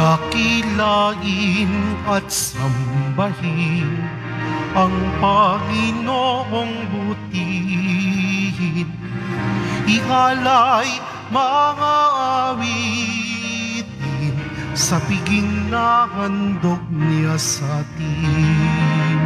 Dakilain at sambahin ang Panginoong butihin. Ihalay mga awitin sa piging na handog niya sa atin.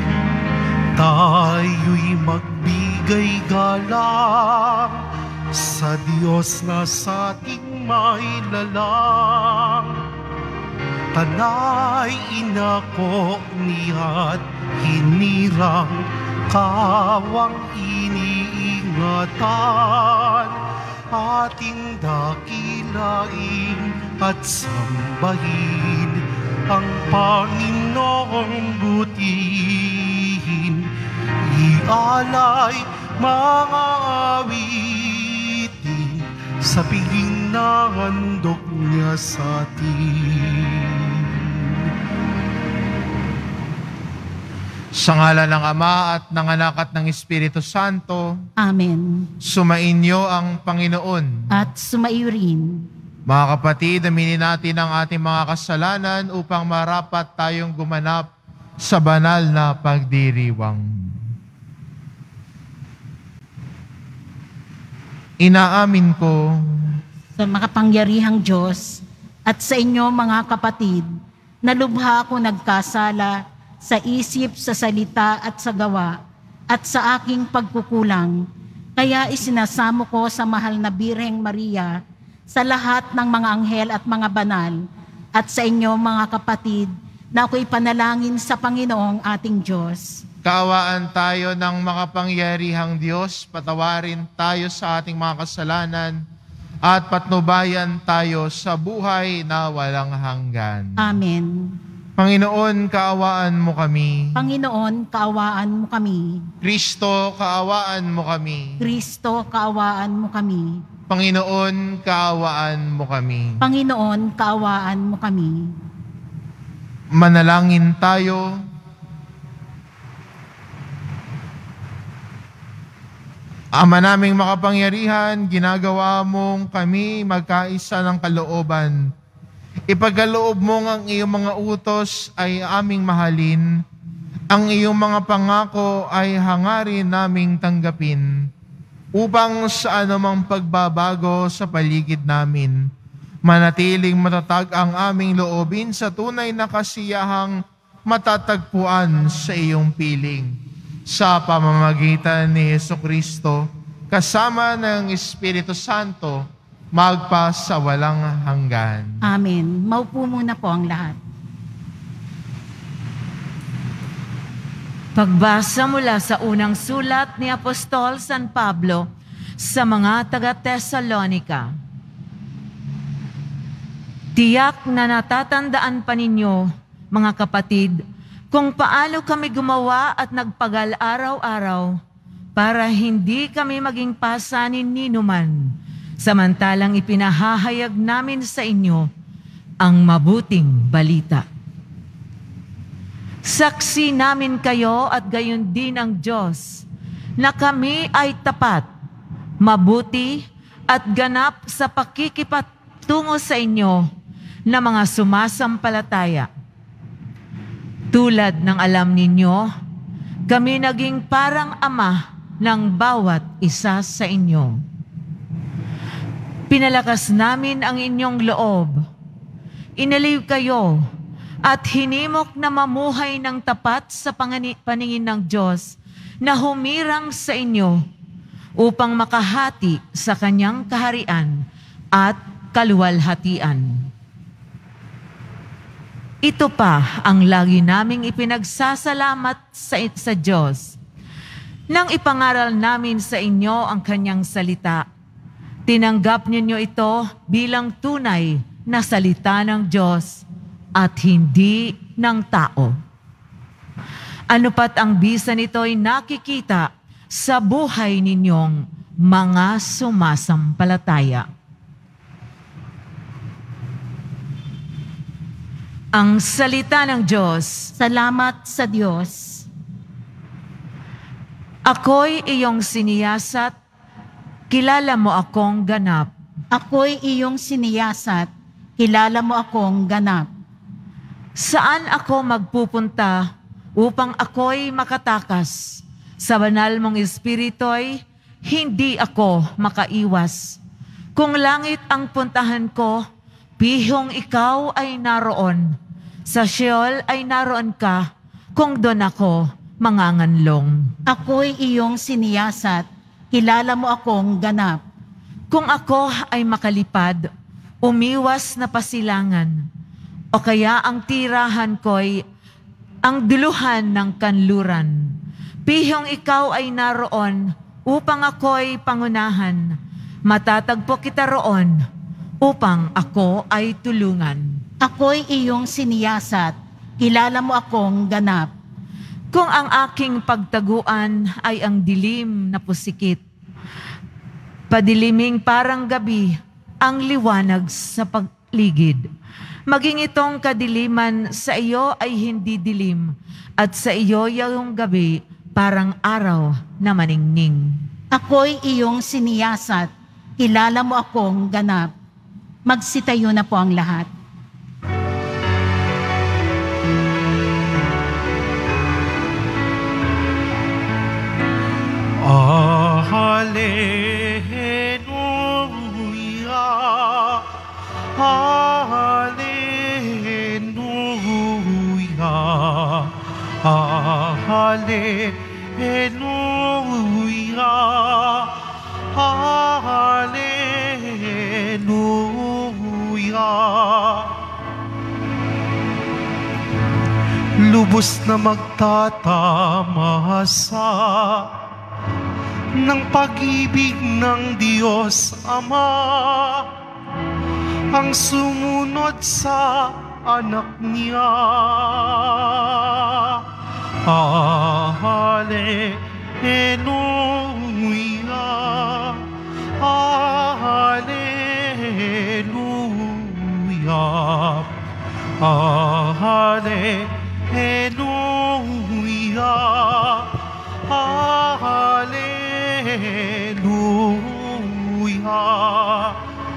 Tayo'y magbigay galang sa Diyos na sa ating may lalang. Tanay inako niya't hinirang kawang iniingatan. Ating dakilain at sambahin ang Panginoong butihin. Ialay mga awitin sa piging na handog niya sa atin. Sa ngalan ng Ama at ng Anak at ng Espiritu Santo. Amen. Sumainyo ang Panginoon. At sumaiyo rin. Mga kapatid, aminin natin ang ating mga kasalanan upang marapat tayong gumanap sa banal na pagdiriwang. Inaamin ko Sa makapangyarihang Diyos at sa inyo mga kapatid, na lubha ako nagkasala sa isip, sa salita at sa gawa, at sa aking pagkukulang. Kaya isinasamo ko sa mahal na Birheng Maria, sa lahat ng mga anghel at mga banal, at sa inyo mga kapatid, na ako'y panalangin sa Panginoong ating Diyos. kaawaan tayo ng makapangyarihang Diyos, patawarin tayo sa ating mga kasalanan, at patnubayan tayo sa buhay na walang hanggan. Amen. Panginoon, kaawaan mo kami. Panginoon, kaawaan mo kami. Kristo, kaawaan mo kami. Kristo, kaawaan mo kami. Panginoon, kaawaan mo kami. Panginoon, kaawaan mo kami. Manalangin tayo. Ama naming makapangyarihan, ginagawa mong kami magkaisa ng kalooban. Ipagkaloob mong ang iyong mga utos ay aming mahalin. Ang iyong mga pangako ay hangarin naming tanggapin. Upang sa anumang pagbabago sa paligid namin, manatiling matatag ang aming loobin sa tunay na kasiyahang matatagpuan sa iyong piling. Sa pamamagitan ni Jesucristo, kasama ng Espiritu Santo, magpa sa walang hanggan. Amen. Maupo muna po ang lahat. Pagbasa mula sa unang sulat ni Apostol San Pablo sa mga taga-Tesalonica. Tiyak na natatandaan pa ninyo, mga kapatid, kung paano kami gumawa at nagpagal araw-araw para hindi kami maging pasanin ni numan, samantalang ipinahahayag namin sa inyo ang mabuting balita. Saksi namin kayo at gayon din ang Diyos na kami ay tapat, mabuti at ganap sa pakikipatungo sa inyo na mga sumasampalataya. Tulad ng alam ninyo, kami naging parang ama ng bawat isa sa inyo. Pinalakas namin ang inyong loob. Inaliw kayo at hinimok na mamuhay ng tapat sa paningin ng Diyos na humirang sa inyo upang makahati sa kanyang kaharian at kaluwalhatian. Ito pa ang lagi naming ipinagsasalamat sa Diyos. Nang ipangaral namin sa inyo ang kanyang salita, tinanggap ninyo ito bilang tunay na salita ng Diyos at hindi ng tao. Ano pat ang bisa nito'y nakikita sa buhay ninyong mga sumasampalataya. Ang salita ng Diyos. Salamat sa Diyos. Ako'y iyong siniyasat, kilala mo akong ganap. Ako'y iyong siniyasat, kilala mo akong ganap. Saan ako magpupunta upang ako'y makatakas? Sa banal mong espiritu'y hindi ako makaiwas. Kung langit ang puntahan ko, pihong ikaw ay naroon. Sa Sheol ay naroon ka, kung doon ako manganganlong. Ako'y iyong siniyasat, kilala mo akong ganap. Kung ako ay makalipad, umiwas na pasilangan, o kaya ang tirahan ko'y ang duluhan ng kanluran. Pihong ikaw ay naroon upang ako'y pangunahan. Matatagpo kita roon upang ako ay tulungan. Ako'y iyong siniyasat, kilala mo akong ganap. Kung ang aking pagtaguan ay ang dilim na pusikit, padiliming parang gabi ang liwanag sa paligid. Maging itong kadiliman sa iyo ay hindi dilim, at sa iyo yung gabi parang araw na maningning. Ako'y iyong siniyasat, kilala mo akong ganap. Magsitayo na po ang lahat. Hallelujah, Hallelujah, Hallelujah, Hallelujah. Lubos na magtatamasa ng pag-ibig ng Diyos Ama, ang sumunod sa anak niya. Hallelujah, Hallelujah, Hallelujah, Hallelujah.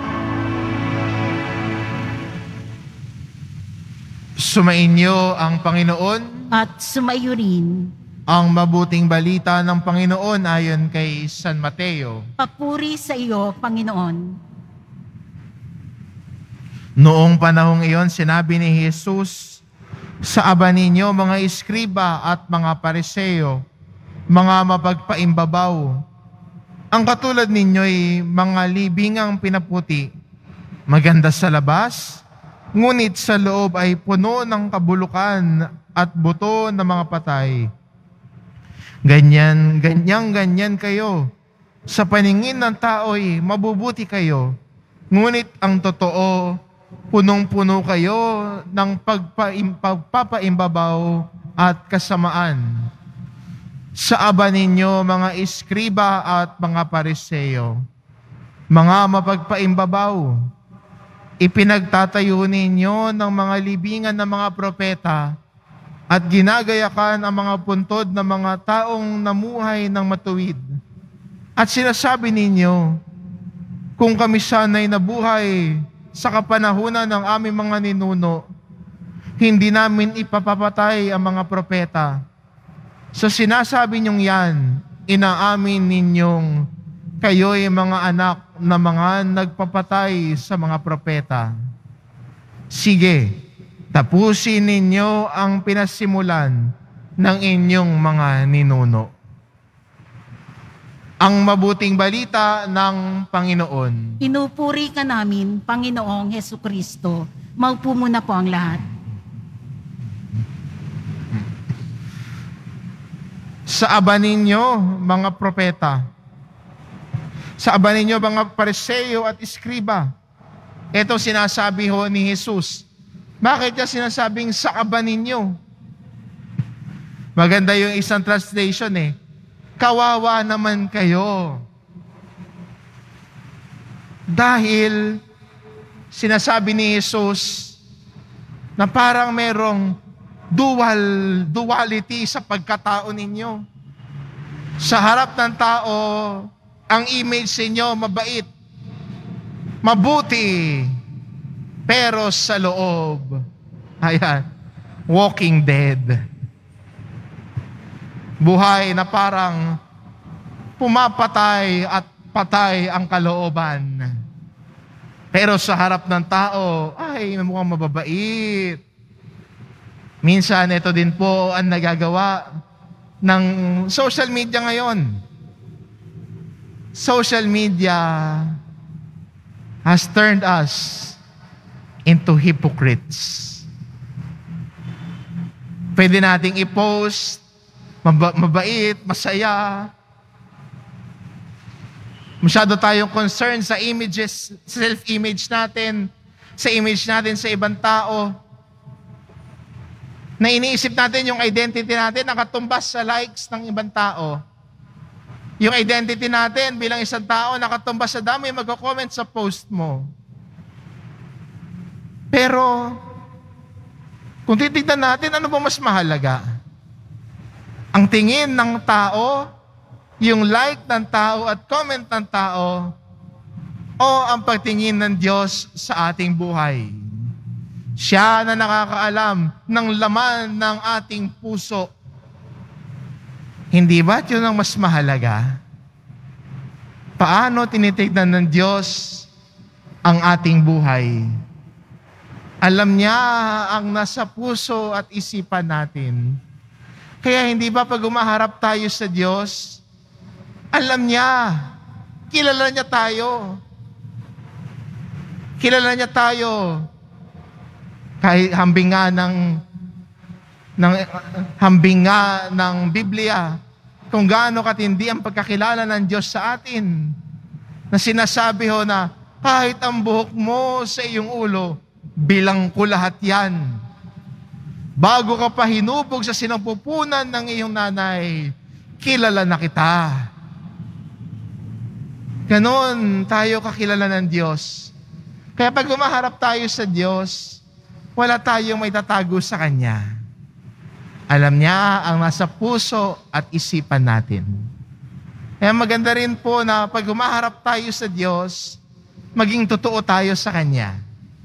Sumainyo ang Panginoon. At sumayo rin. Ang mabuting balita ng Panginoon ayon kay San Mateo. Papuri sa iyo, Panginoon. Noong panahong iyon, sinabi ni Jesus, sa aba ninyo mga iskriba at mga pariseo, mga mapagpaimbabaw, ang katulad ninyo'y mga libingang pinaputi, maganda sa labas, ngunit sa loob ay puno ng kabulukan at buto ng mga patay. Ganyan kayo. Sa paningin ng tao'y mabubuti kayo, ngunit ang totoo, punong-puno kayo ng pagpapaimbabaw at kasamaan. Sa aba ninyo mga iskriba at mga pariseo, mga mapagpaimbabaw, ipinagtatayo ninyo ng mga libingan ng mga propeta at ginagayakan ang mga puntod ng mga taong namuhay ng matuwid. At sinasabi ninyo, kung kami sana'y nabuhay sa kapanahunan ng aming mga ninuno, hindi namin ipapapatay ang mga propeta. Sa sinasabi ninyong yan, inaamin ninyong kayo'y mga anak na mga nagpapatay sa mga propeta. Sige, tapusin ninyo ang pinasimulan ng inyong mga ninuno. Ang mabuting balita ng Panginoon. Pinupuri ka namin, Panginoong Hesukristo. Maupo muna po ang lahat. Sa aba ninyo, mga propeta, sa aba ninyo, mga pariseo at iskriba, ito sinasabi ho ni Jesus. Bakit niya sinasabing sa aba ninyo? Maganda yung isang translation kawawa naman kayo. Dahil sinasabi ni Jesus na parang merong duality sa pagkatao ninyo. Sa harap ng tao, ang image sa inyo mabait, mabuti, pero sa loob, ayan, walking dead. Buhay na parang pumapatay at patay ang kalooban. Pero sa harap ng tao, ay, mukhang mababait. Minsan, ito din po ang nagagawa ng social media ngayon. Social media has turned us into hypocrites. Pwede nating i-post, mabait, masaya. Masyado tayong concerned sa images, self-image natin, sa image natin sa ibang tao. Na iniisip natin yung identity natin nakatumbas sa likes ng ibang tao. Yung identity natin bilang isang tao nakatumbas sa dami magko-comment sa post mo. Pero, kung titignan natin, ano ba mas mahalaga? Ang tingin ng tao, yung like ng tao at comment ng tao, o ang pagtingin ng Diyos sa ating buhay? Siya na nakakaalam ng laman ng ating puso. Hindi ba yun ang mas mahalaga? Paano tinitignan ng Diyos ang ating buhay? Alam niya ang nasa puso at isipan natin. Kaya hindi ba pag umaharap tayo sa Diyos, alam niya, kilala niya tayo. Kilala niya tayo. Kahit hambing nga ng Biblia, kung gaano katindi ang pagkakilala ng Diyos sa atin, na sinasabi ho na, kahit ang buhok mo sa iyong ulo, bilang ko lahat yan. Bago ka pa hinubog sa sinapupunan ng iyong nanay, kilala na kita. Ganon tayo kakilala ng Diyos. Kaya pag umaharap tayo sa Diyos, wala tayong may tatago sa Kanya. Alam niya ang nasa puso at isipan natin. Kaya maganda rin po na pag umaharap tayo sa Diyos, maging totoo tayo sa Kanya.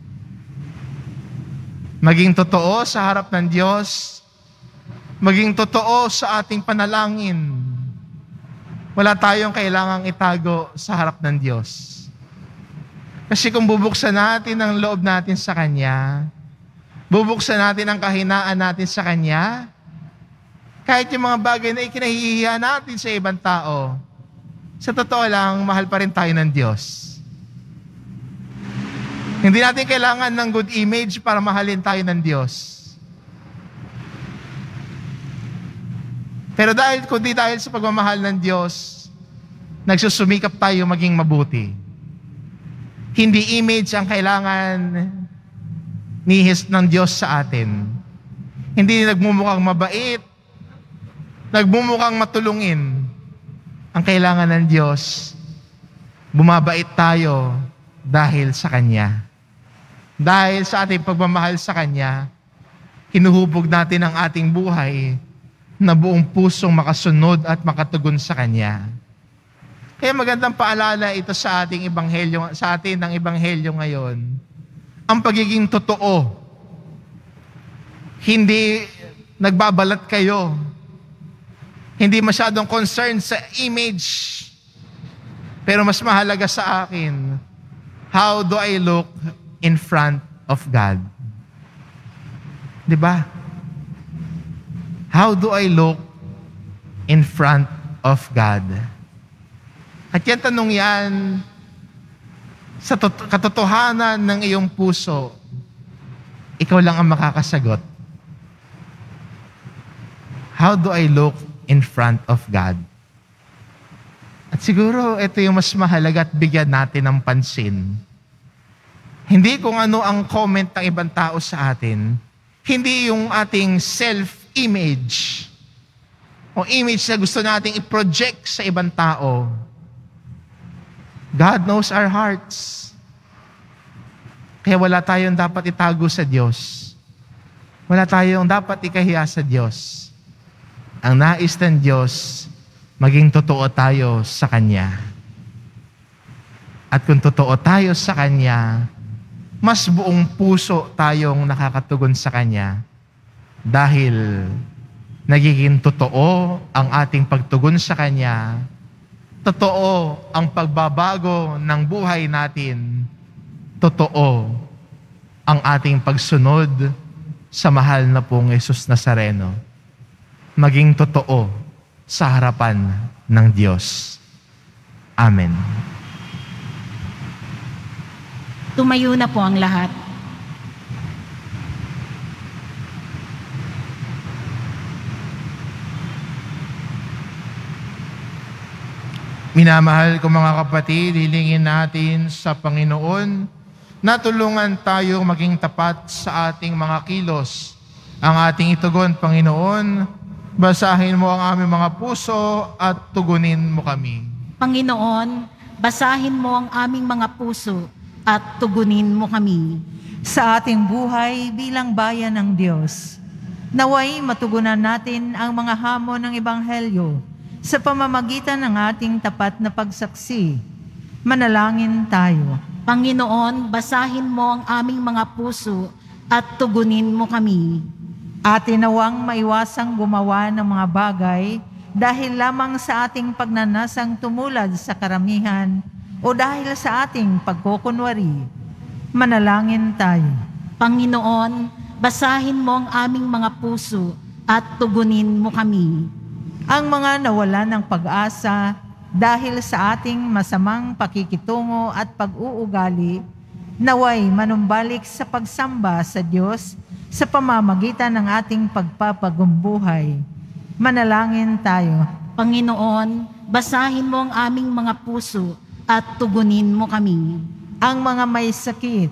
Maging totoo sa harap ng Diyos, maging totoo sa ating panalangin. Wala tayong kailangang itago sa harap ng Diyos. Kasi kung bubuksan natin ang loob natin sa Kanya, bubuksan natin ang kahinaan natin sa Kanya, kahit yung mga bagay na ikinahihiya natin sa ibang tao, sa totoo lang, mahal pa rin tayo ng Diyos. Hindi natin kailangan ng good image para mahalin tayo ng Diyos. Pero kundi dahil sa pagmamahal ng Diyos, nagsusumikap tayo maging mabuti. Hindi image ang kailangan ng Diyos sa atin. Hindi nagmumukhang mabait, nagmumukhang matulungin. Ang kailangan ng Diyos, bumabait tayo dahil sa Kanya. Dahil sa ating pagmamahal sa Kanya, hinuhubog natin ang ating buhay na buong pusong makasunod at makatugon sa Kanya. Kaya magandang paalala ito sa ating ebanghelyo, sa atin ng ebanghelyo ngayon. Ang pagiging totoo. Hindi nagbabalat kayo. Hindi masyadong concerned sa image. Pero mas mahalaga sa akin, how do I look in front of God? Diba? How do I look in front of God? At yan tanong yan, sa katotohanan ng iyong puso, ikaw lang ang makakasagot. How do I look in front of God? At siguro, ito yung mas mahalaga at bigyan natin ng pansin. Hindi kung ano ang comment ng ibang tao sa atin. Hindi yung ating self-image o image na gusto nating i-project sa ibang tao. God knows our hearts. Kaya wala tayong dapat itago sa Diyos. Wala tayong dapat ikahiya sa Diyos. Ang nais ng Diyos, maging totoo tayo sa Kanya. At kung totoo tayo sa Kanya, mas buong puso tayong nakakatugon sa Kanya dahil nagiging totoo ang ating pagtugon sa Kanya, totoo ang pagbabago ng buhay natin, totoo ang ating pagsunod sa mahal na pong Jesus Nazareno, maging totoo sa harapan ng Diyos. Amen. Tumayo na po ang lahat. Minamahal ko mga kapatid, hilingin natin sa Panginoon na tulungan tayo maging tapat sa ating mga kilos. Ang ating itugon, Panginoon, basahin mo ang aming mga puso at tugunin mo kami. Panginoon, basahin mo ang aming mga puso at tugunin mo kami. Sa ating buhay bilang bayan ng Diyos, naway matugunan natin ang mga hamon ng Ebanghelyo sa pamamagitan ng ating tapat na pagsaksi. Manalangin tayo. Panginoon, basahin mo ang aming mga puso at tugunin mo kami. Atin nawang maiwasang gumawa ng mga bagay dahil lamang sa ating pagnanasang tumulad sa karamihan o dahil sa ating pagkukunwari. Manalangin tayo. Panginoon, basahin mo ang aming mga puso at tugunin mo kami. Ang mga nawalan ng pag-asa dahil sa ating masamang pakikitungo at pag-uugali, naway manumbalik sa pagsamba sa Diyos sa pamamagitan ng ating pagpapagumbuhay. Manalangin tayo. Panginoon, basahin mo ang aming mga puso at tugunin mo kami. Ang mga may sakit,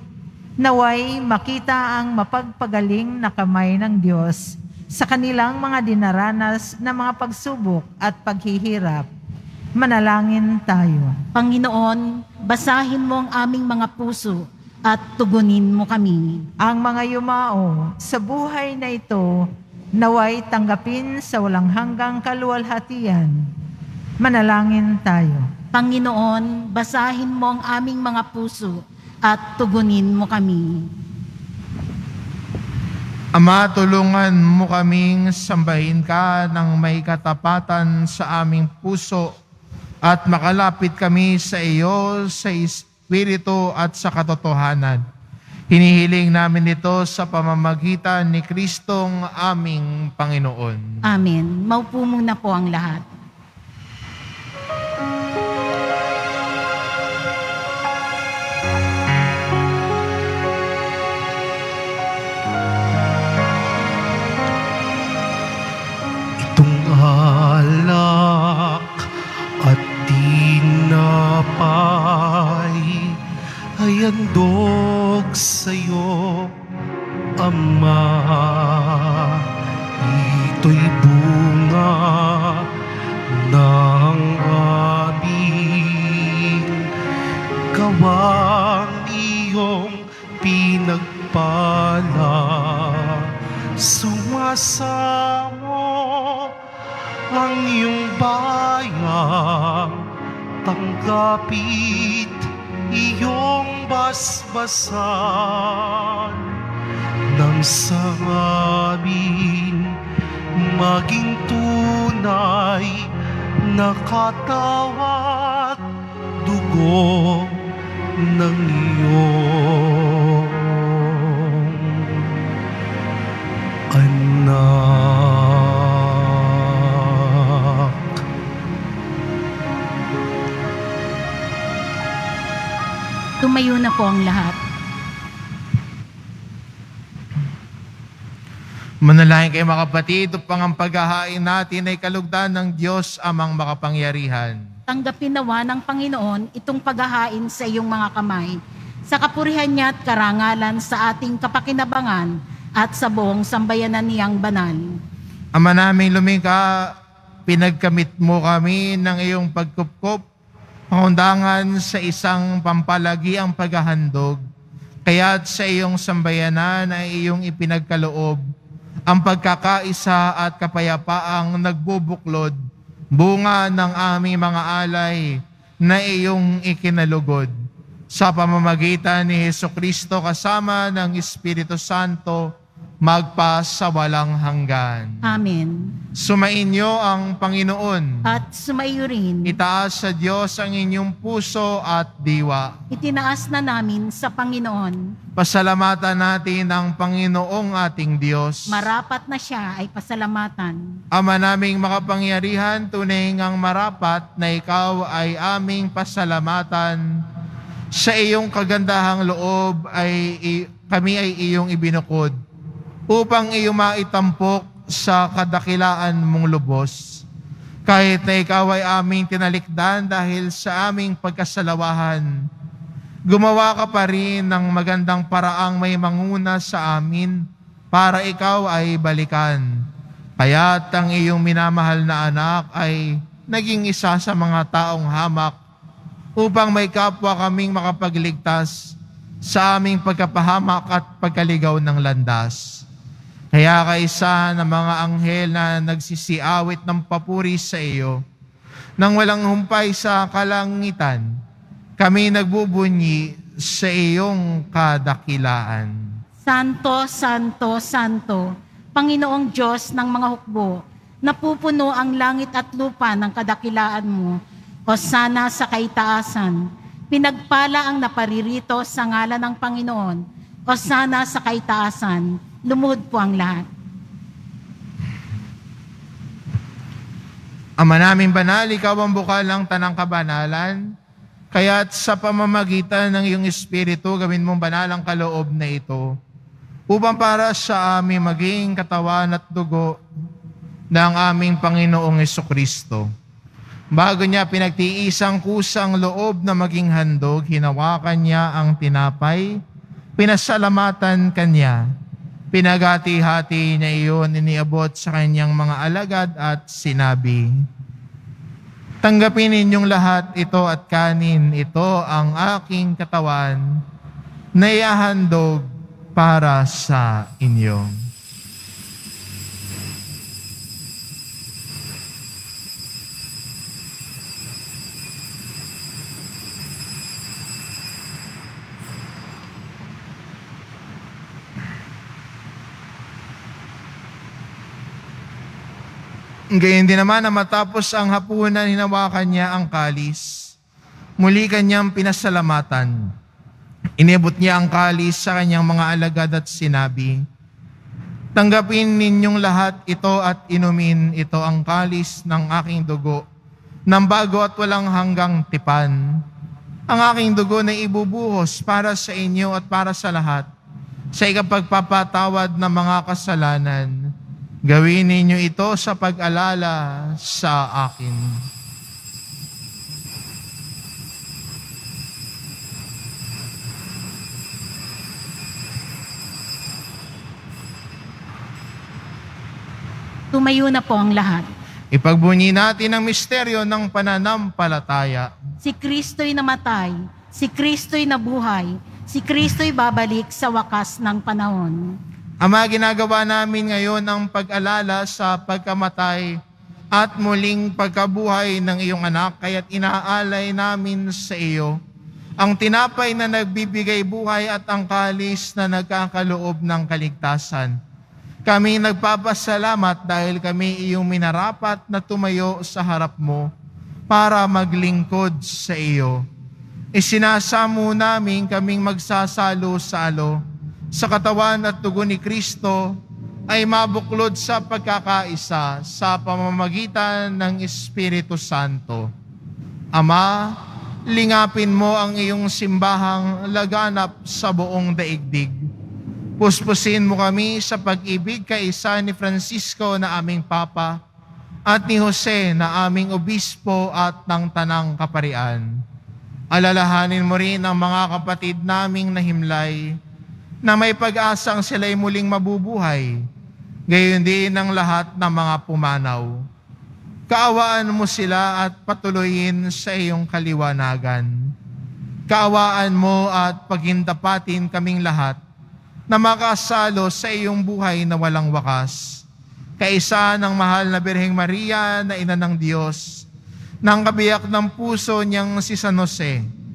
naway makita ang mapagpagaling na kamay ng Diyos sa kanilang mga dinaranas na mga pagsubok at paghihirap. Manalangin tayo. Panginoon, basahin mo ang aming mga puso at tugunin mo kami. Ang mga yumao sa buhay na ito, naway tanggapin sa walang hanggang kaluwalhatian. Manalangin tayo. Panginoon, basahin mo ang aming mga puso at tugunin mo kami. Ama, tulungan mo kaming sambahin ka ng may katapatan sa aming puso at makalapit kami sa iyo sa Espiritu at sa katotohanan. Hinihiling namin ito sa pamamagitan ni Kristong aming Panginoon. Amen. Maupo muna po ang lahat. Alak at tinapay ay handog sa'yo, Ama. Ito'y bunga ng aming gawang iyong pinagpala. Sumasamo ang iyong bayang, tanggapit iyong basbasan, nang sa amin maging tunay na katawat dugo ng iyong anak. Tumayo na po ang lahat. Manalangin kayo mga kapatid, upang ang paghahain natin ay kalugdan ng Diyos amang makapangyarihan. Tanggapin nawa ng Panginoon itong paghahain sa iyong mga kamay, sa kapurihan niya at karangalan sa ating kapakinabangan at sa buong sambayanan niyang banal. Ama naming lumikha, pinagkamit mo kami ng iyong pagkupkop, pangundangan sa isang pampalagi ang paghahandog, kaya't sa iyong sambayanan ay iyong ipinagkaloob ang pagkakaisa at kapayapaang nagbubuklod, bunga ng aming mga alay na iyong ikinalugod. sa pamamagitan ni Hesukristo kasama ng Espiritu Santo, magpa sa walang hanggan. Amen. Sumainyo ang Panginoon. At sumaiyo rin. Itaas sa Diyos ang inyong puso at diwa. Itinaas na namin sa Panginoon. Pasalamatan natin ang Panginoong ating Diyos. Marapat na siya ay pasalamatan. Ama naming makapangyarihan, tunay ngang marapat na ikaw ay aming pasalamatan. Sa iyong kagandahang loob ay kami ay iyong ibinukod upang iyong maitampok sa kadakilaan mong lubos. Kahit na ikaw ay aming tinalikdan dahil sa aming pagkasalawahan, gumawa ka pa rin ng magandang paraang may manguna sa amin para ikaw ay balikan. Kaya't ang iyong minamahal na anak ay naging isa sa mga taong hamak upang may kapwa kaming makapagligtas sa aming pagkapahamak at pagkaligaw ng landas. Kaya kaisa ng mga anghel na nagsisiawit ng papuri sa iyo, nang walang humpay sa kalangitan, kami nagbubunyi sa iyong kadakilaan. Santo, Santo, Santo, Panginoong Diyos ng mga hukbo, napupuno ang langit at lupa ng kadakilaan mo. Hosana sa kaitaasan. Pinagpala ang naparirito sa ngalan ng Panginoon. Hosana sa kaitaasan. Lumuhod po ang lahat. Ama naming banal, ikaw ang bukal ng tanang kabanalan, kaya't sa pamamagitan ng iyong Espiritu, gawin mong banal ang kaloob na ito, upang para sa aming maging katawan at dugo ng aming Panginoong Hesukristo. Bago niya pinagtiisang kusang loob na maging handog, hinawakan niya ang tinapay, pinasalamatan kanya, pinagati-hati niya iyon, iniabot sa kanyang mga alagad at sinabi, "Tanggapin ninyong lahat ito at kanin, ito ang aking katawan na ihahandog para sa inyo." Gayon din naman na matapos ang hapunan, hinawakan niya ang kalis. Muli kanyang pinasalamatan. Inibot niya ang kalis sa kanyang mga alagad at sinabi, "Tanggapin ninyong lahat ito at inumin, ito ang kalis ng aking dugo, ng bago at walang hanggang tipan. Ang aking dugo na ibubuhos para sa inyo at para sa lahat, sa ikapagpapatawad ng mga kasalanan. Gawin ninyo ito sa pag-alala sa akin." Tumayo na po ang lahat. Ipagbunyi natin ang misteryo ng pananampalataya. Si Kristo'y namatay, si Kristo'y nabuhay, si Kristo'y babalik sa wakas ng panahon. Ama, ginagawa namin ngayon ang pag-alala sa pagkamatay at muling pagkabuhay ng iyong anak, kaya't inaalay namin sa iyo ang tinapay na nagbibigay buhay at ang kalis na nagkakaloob ng kaligtasan. Kami nagpapasalamat dahil kami iyong minarapat na tumayo sa harap mo para maglingkod sa iyo. Isinasamo namin kaming magsasalo-salo sa katawan at dugo ni Kristo ay mabuklod sa pagkakaisa sa pamamagitan ng Espiritu Santo. Ama, lingapin mo ang iyong simbahang laganap sa buong daigdig. Puspusin mo kami sa pag-ibig kaisa ni Francisco na aming Papa at ni Jose na aming Obispo at ng Tanang Kaparian. Alalahanin mo rin ang mga kapatid naming nahimlay na may pag-asang sila'y muling mabubuhay, gayon din ang lahat ng mga pumanaw. Kaawaan mo sila at patuloyin sa iyong kaliwanagan. Kaawaan mo at pagindapatin kaming lahat na makasalo sa iyong buhay na walang wakas. Kaisa ng mahal na Birheng Maria na Ina ng Diyos, ng kabiyak ng puso niyang si San Jose,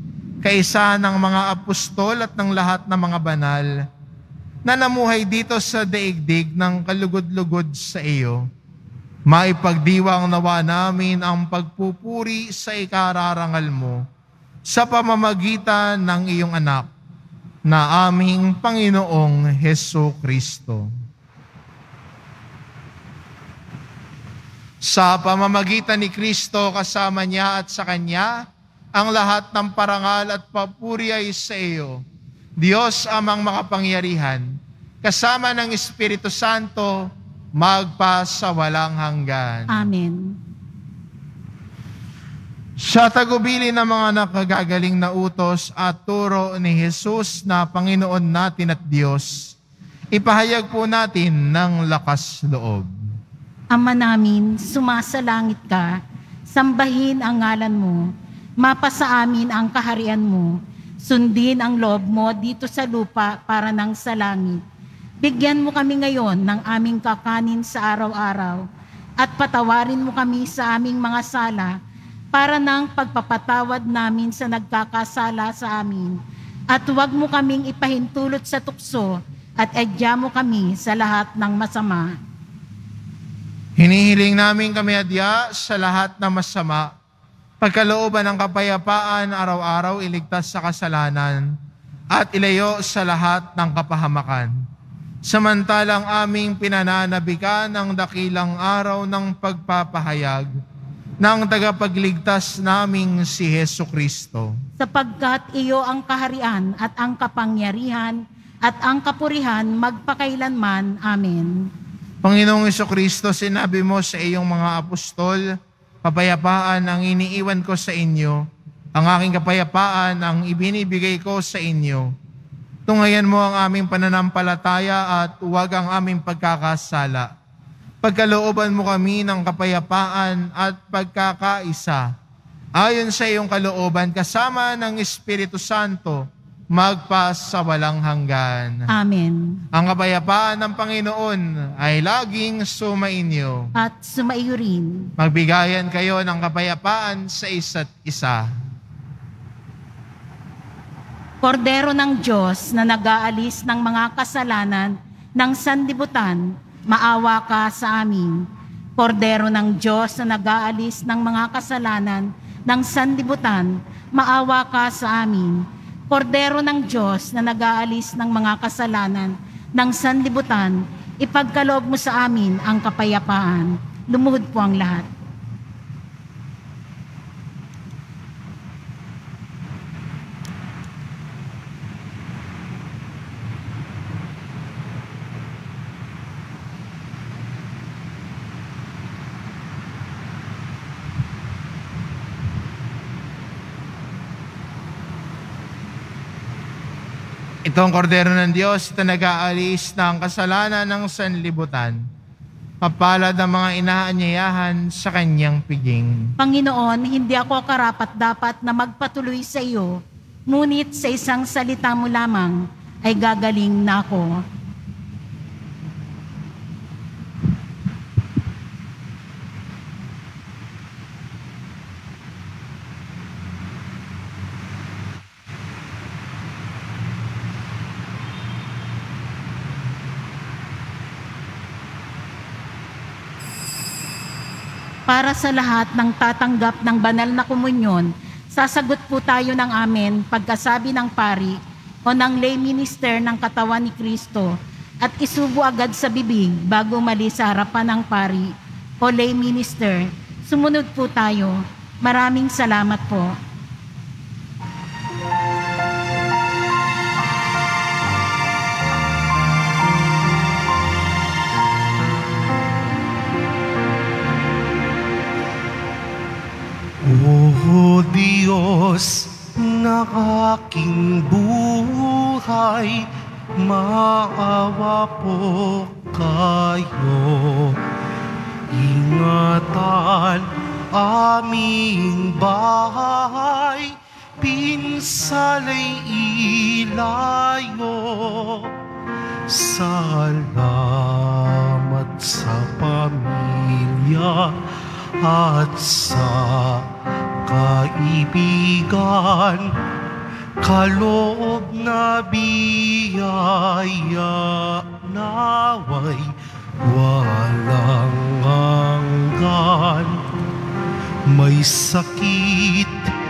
kaisa ng mga apostol at ng lahat ng mga banal na namuhay dito sa daigdig ng kalugod-lugod sa iyo. Maipagdiwang nawa namin ang pagpupuri sa ikararangal mo sa pamamagitan ng iyong anak na aming Panginoong Hesu Kristo. Sa pamamagitan ni Kristo, kasama niya at sa Kanya, ang lahat ng parangal at papuri ay sa iyo, Diyos amang makapangyarihan, kasama ng Espiritu Santo, magpa sa walang hanggan. Amen. Sa tagubilin ng mga nakagagaling na utos at turo ni Jesus na Panginoon natin at Diyos, ipahayag po natin ng lakas loob. Ama namin, sumasalangit ka, sambahin ang ngalan mo, mapasa amin ang kaharian mo, sundin ang loob mo dito sa lupa para nang sa langit. Bigyan mo kami ngayon ng aming kakanin sa araw-araw at patawarin mo kami sa aming mga sala para ng pagpapatawad namin sa nagkakasala sa amin. At huwag mo kaming ipahintulot sa tukso at adya mo kami sa lahat ng masama. Hinihiling namin kami adya sa lahat ng masama, pagkalooban ng kapayapaan araw-araw iligtas sa kasalanan at ilayo sa lahat ng kapahamakan. Samantalang aming pinananabikan ang dakilang araw ng pagpapahayag ng tagapagligtas naming si Hesu Kristo. Sapagkat iyo ang kaharian at ang kapangyarihan at ang kapurihan magpakailanman. Amen. Panginoong Hesu Kristo, sinabi mo sa iyong mga apostol, kapayapaan ang iniiwan ko sa inyo, ang aking kapayapaan ang ibinibigay ko sa inyo. Tunghayan mo ang aming pananampalataya at huwag ang aming pagkakasala. Pagkalooban mo kami ng kapayapaan at pagkakaisa. Ayon sa iyong kalooban, kasama ng Espiritu Santo, magpa sa walang hanggan. Amen. Ang kapayapaan ng Panginoon ay laging sumainyo. At sumaiyo rin. Magbigayan kayo ng kapayapaan sa isa't isa. Kordero ng Diyos na nag-aalis ng mga kasalanan ng sanlibutan, maawa ka sa amin. Kordero ng Diyos na nag-aalis ng mga kasalanan ng sanlibutan, maawa ka sa amin. Kordero ng Diyos na nag-aalis ng mga kasalanan ng sanlibutan, ipagkaloob mo sa amin ang kapayapaan. Lumuhod po ang lahat. Ito ang kordero ng Diyos, ito nag-aalis ng kasalanan ng sanlibutan. Mapalad ang mga inaanyayahan sa kanyang piging. Panginoon, hindi ako karapat-dapat na magpatuloy sa iyo, ngunit sa isang salita mo lamang ay gagaling na ako. Para sa lahat ng tatanggap ng banal na komunyon, sasagot po tayo ng amen pagkasabi ng pari o ng lay minister ng katawan ni Kristo at isubo agad sa bibig bago mali sa harapan ng pari o lay minister. Sumunod po tayo. Maraming salamat po. O Diyos na aking buhay, maawa po kayo. Ingatan aming bahay, pinsalay ilayo. Salamat sa pamilya at sa kaibigan, kaloob na biyaya naway walang hanggan. May sakit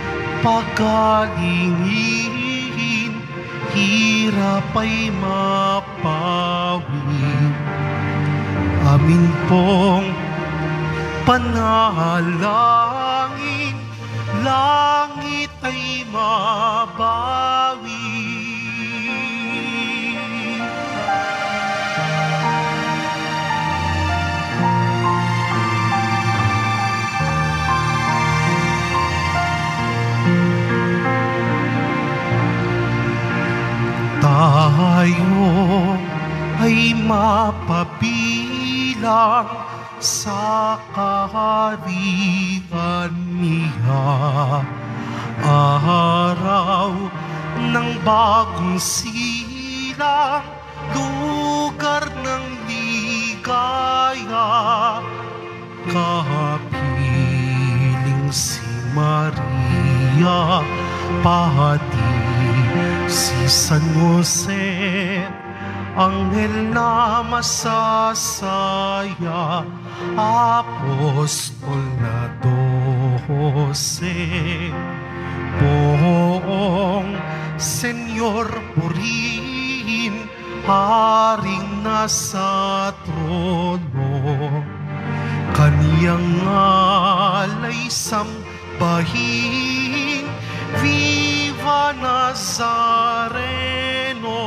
pagalingin, hirap ay mapawi. Amin pong panalangin, langit ay mabawi. Tayo ay mapabilang sa kaharian niya. Araw ng bagong silang, lugar ng ligaya. Kapiling si Maria, pati si San Jose, anghel na masasaya, apostol na 12. Poong Senyor purihin, haring nasa trono, kaniyang alay sambahin, Viva Nazareno.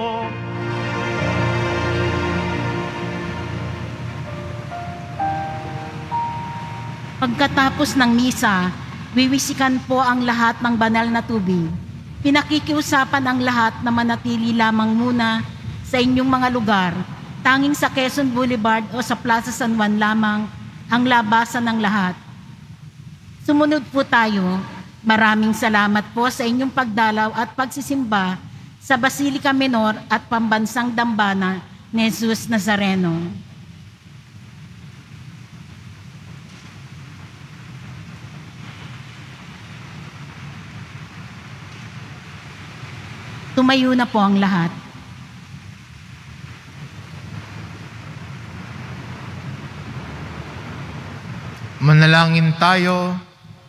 Pagkatapos ng misa, wiwisikan po ang lahat ng banal na tubig. Pinakikiusapan ang lahat na manatili lamang muna sa inyong mga lugar. Tanging sa Quezon Boulevard o sa Plaza San Juan lamang ang labasan ng lahat. Sumunod po tayo. Maraming salamat po sa inyong pagdalaw at pagsisimba sa Basilica Menor at Pambansang Dambana ni Jesus Nazareno. Tumayo na po ang lahat. Manalangin tayo.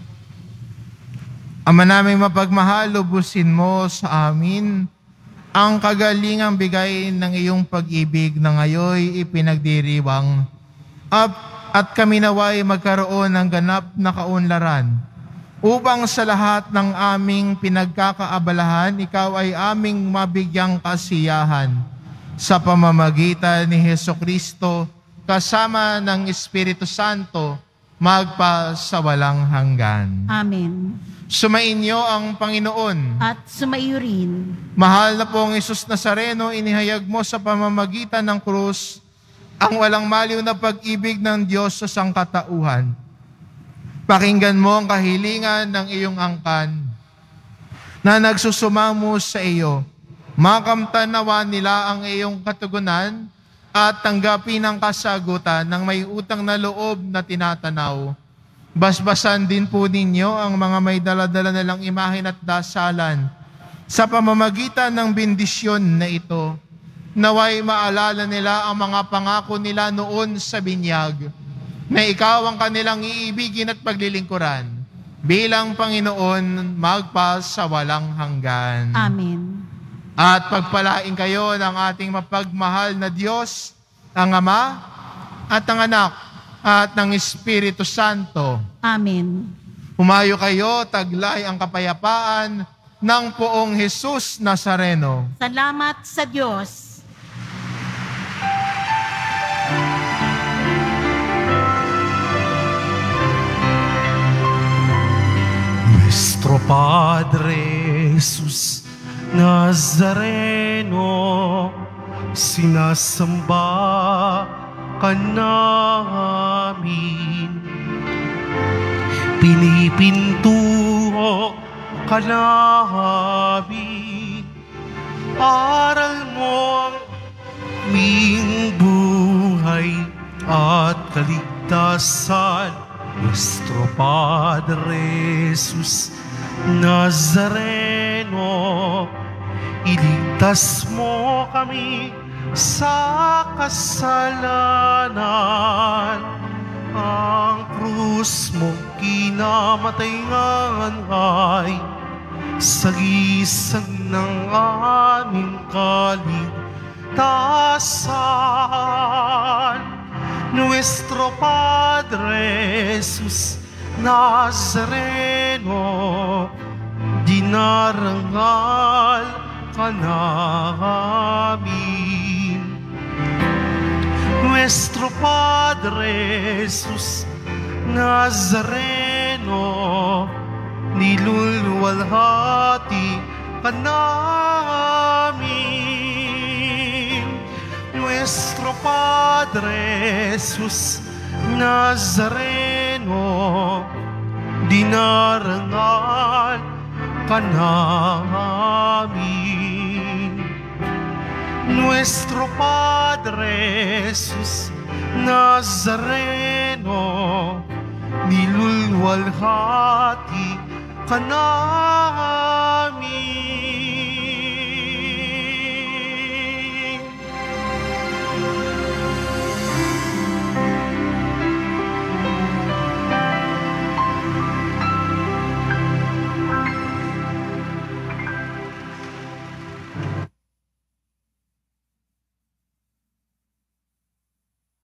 Ama naming mapagmahal, lubusin mo sa amin ang kagalingang bigay ng iyong pag-ibig na ngayoy ipinagdiriwang. At kami naway magkaroon ng ganap na kaunlaran upang sa lahat ng aming pinagkakaabalahan, ikaw ay aming mabigyang kasiyahan sa pamamagitan ni Hesukristo kasama ng Espiritu Santo magpa sa walang hanggan. Amen. Sumainyo ang Panginoon. At sumaiyo rin. Mahal na pong Jesus Nazareno, inihayag mo sa pamamagitan ng krus ang walang maliw na pag-ibig ng Diyos sa sangkatauhan. Pakinggan mo ang kahilingan ng iyong angkan na nagsusumamo sa iyo. Makamtanawa nila ang iyong katugunan at tanggapin ang kasagutan ng may utang na loob na tinatanaw. Basbasan din po ninyo ang mga may daladala nilang imahen at dasalan sa pamamagitan ng bendisyon na ito. Naway maalala nila ang mga pangako nila noon sa binyag, na ikaw ang kanilang iibigin at paglilingkuran bilang Panginoon magpa sa walang hanggan. Amen. At pagpalain kayo ng ating mapagmahal na Diyos, ang Ama at ang Anak at ng Espiritu Santo. Amen. Humayo kayo, taglay ang kapayapaan ng poong Jesus Nazareno. Salamat sa Diyos. Nuestro Padre Jesus Nazareno, sinasamba ka namin. Pinipintuho ka namin. Aral mo ang aming buhay at kaligtasan. Nuestro Padre Jesus Nazareno, Nazareno, iligtas mo kami sa kasalanan. Ang krus mo kinamatayan ay sagisag ng aming kaligtasan. Nuestro Padre Jesus Nazareno, dinarangal ka namin. Nuestro Padre Jesus Nazareno, niluluwalhati ka namin. Nuestro Padre Jesus Nazareno, dinarangal ka namin. Nuestro Padre Jesus Nazareno, niluluwalhati ka namin.